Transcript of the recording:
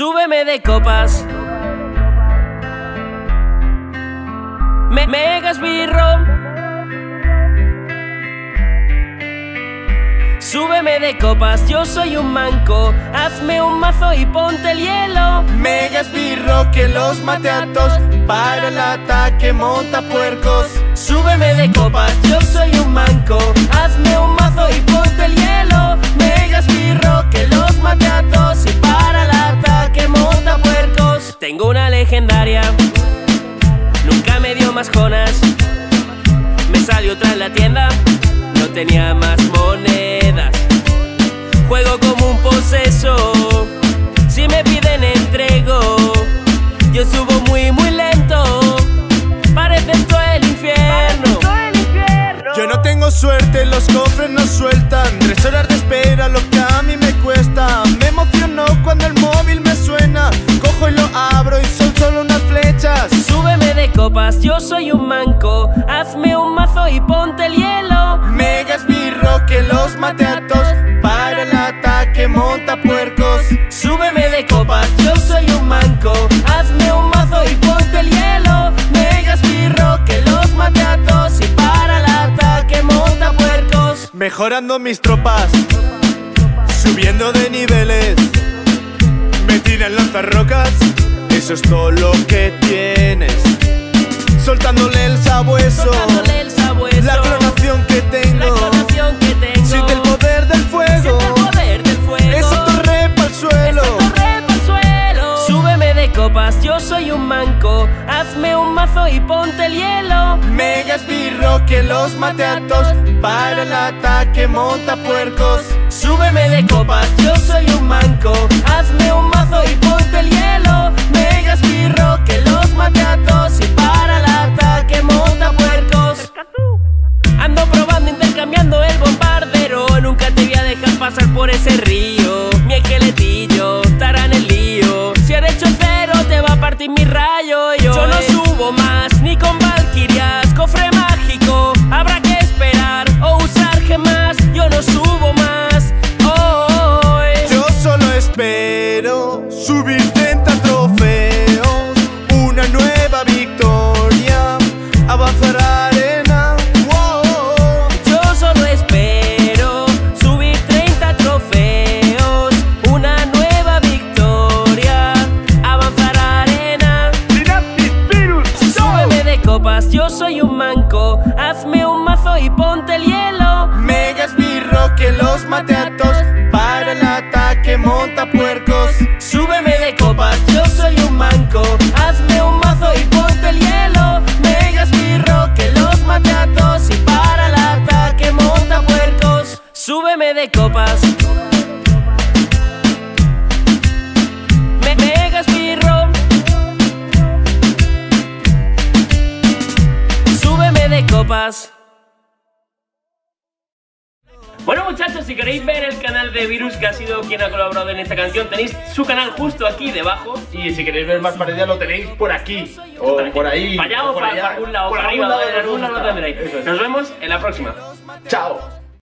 Súbeme de copas. Mega esbirro. Súbeme de copas, yo soy un manco. Hazme un mazo y ponte el hielo. Mega esbirro que los mate a todos. Para el ataque monta puercos. Súbeme de copas, yo soy un manco. Hazme un mazo y ponte el hielo. Mega esbirro que los mate a todos. Y para el ataque monta puercos. Tengo una legendaria, nunca me dio más jonas. Me salió otra en la tienda, no tenía más monedas. Juego como un poseso, si me piden entrego. Yo subo muy lento, parece esto el infierno. Yo no tengo suerte, los cofres no sueltan. 3 horas de espera, lo que a mí me cuesta. Me emociono cuando el móvil me suena. Cojo y lo abro y son solo unas flechas. Súbeme de copas, yo soy un manco. Hazme un mazo y ponte el hielo. Mega esbirro que los mate a todos. Para el ataque monta puercos. Súbeme de copas, yo soy un manco. Hazme un mazo y ponte el hielo. Mega esbirro que los mate a todos. Y para el ataque monta puercos. Mejorando mis tropas, subiendo de niveles. Me tiran lanzarrocas, eso es todo lo que tienes. Soltándole el sabueso, la clonación que tengo. Siente el poder del fuego, esa torre pa'l suelo. Súbeme de copas, yo soy un manco. Hazme un mazo y ponte el hielo. Mega esbirro que los mate a todos. Para el ataque monta puercos. Súbeme de copas, yo soy un manco. Hazme un mazo y ponte el hielo. Mega esbirro que los mate a todos. Y para el ataque monta puercos. Ando probando, intercambiando el bombardero. Nunca te voy a dejar pasar por ese río. Mi esqueletillo estará en el lío. Si eres chocero te va a partir mi rayo. Yo no subo más, ni con valquirias. Cofre mágico, habrá que esperar o usar gemas. Yo no subo más. Yo solo espero subir 30 trofeos. Una nueva victoria, avanzar a arena. Yo solo espero subir 30 trofeos. Una nueva victoria, avanzar a arena. Súbeme de copas, yo soy un manco. Hazme un mazo y ponte el hielo. Mega esbirro que los mate a todos. Para el ataque monta puercos. Súbeme de copas, yo soy un manco. Hazme un mazo y ponte el hielo. Mega esbirro que los mate a todos. Y para el ataque monta puercos. Súbeme de copas. Mega esbirro. Súbeme de copas. Bueno, muchachos, si queréis ver el canal de Virus, que ha sido quien ha colaborado en esta canción, tenéis su canal justo aquí debajo. Y si queréis ver más parodias lo tenéis por aquí, o por ahí, para allá o para algún lado, para arriba, en algún lado lo tendréis. Nos vemos en la próxima. Chao.